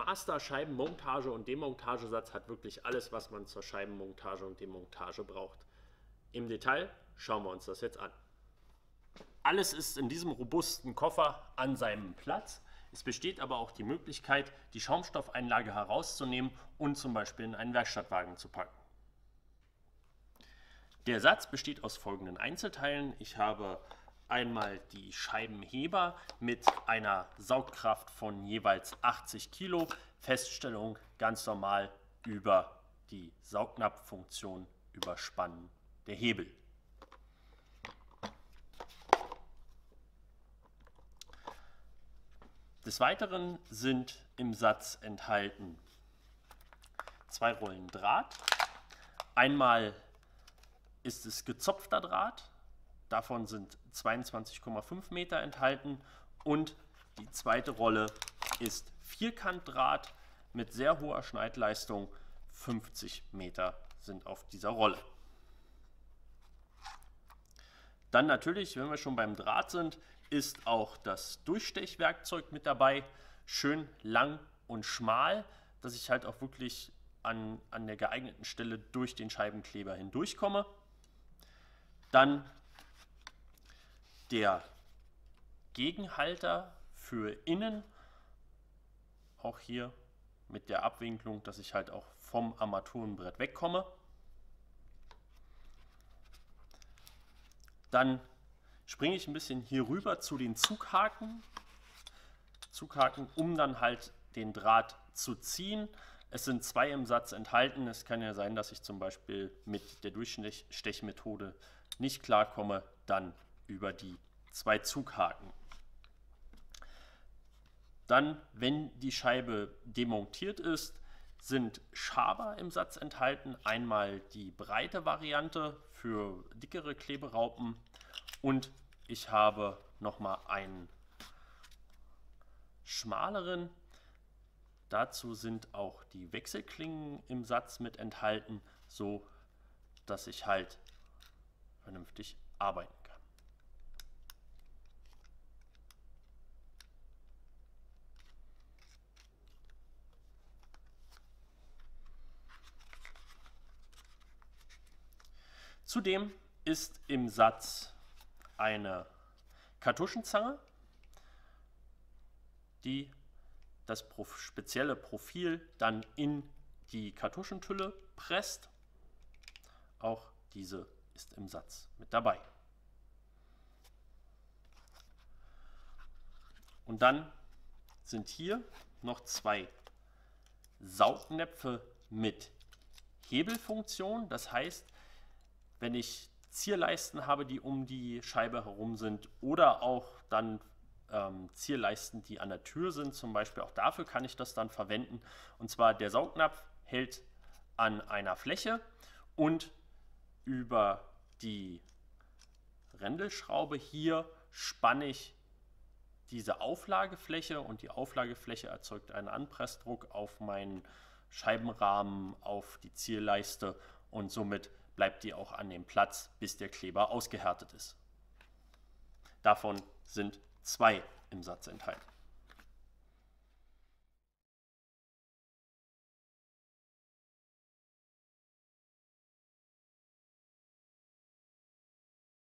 Master Scheibenmontage und Demontagesatz hat wirklich alles, was man zur Scheibenmontage und Demontage braucht. Im Detail schauen wir uns das jetzt an. Alles ist in diesem robusten Koffer an seinem Platz. Es besteht aber auch die Möglichkeit, die Schaumstoffeinlage herauszunehmen und zum Beispiel in einen Werkstattwagen zu packen. Der Satz besteht aus folgenden Einzelteilen. Ich habe einmal die Scheibenheber mit einer Saugkraft von jeweils 80 Kilo. Feststellung ganz normal über die Saugnapffunktion überspannen der Hebel. Des Weiteren sind im Satz enthalten 2 Rollen Draht. Einmal ist es gezopfter Draht, davon sind 22,5 Meter enthalten, und die zweite Rolle ist Vierkantdraht mit sehr hoher Schneidleistung, 50 Meter sind auf dieser Rolle. Dann natürlich, wenn wir schon beim Draht sind, ist auch das Durchstechwerkzeug mit dabei, schön lang und schmal, dass ich halt auch wirklich an der geeigneten Stelle durch den Scheibenkleber hindurchkomme. Dann der Gegenhalter für innen, auch hier mit der Abwinklung, dass ich halt auch vom Armaturenbrett wegkomme. Dann springe ich ein bisschen hier rüber zu den Zughaken, um dann halt den Draht zu ziehen. Es sind 2 im Satz enthalten. Es kann ja sein, dass ich zum Beispiel mit der Durchstechmethode nicht klarkomme, dann über die 2 Zughaken. Dann, wenn die Scheibe demontiert ist, sind Schaber im Satz enthalten. Einmal die breite Variante für dickere Kleberaupen und ich habe nochmal einen schmaleren. Dazu sind auch die Wechselklingen im Satz mit enthalten, so dass ich halt vernünftig arbeiten kann. Zudem ist im Satz eine Kartuschenzange, die das spezielle Profil dann in die Kartuschentülle presst. Auch diese ist im Satz mit dabei. Und dann sind hier noch 2 Saugnäpfe mit Hebelfunktion. Das heißt, wenn ich Zierleisten habe, die um die Scheibe herum sind, oder auch dann Zierleisten, die an der Tür sind, zum Beispiel, auch dafür kann ich das dann verwenden. Und zwar der Saugnapf hält an einer Fläche und über die Rändelschraube hier spanne ich diese Auflagefläche und die Auflagefläche erzeugt einen Anpressdruck auf meinen Scheibenrahmen, auf die Zierleiste, und somit bleibt die auch an dem Platz, bis der Kleber ausgehärtet ist. Davon sind 2 im Satz enthalten.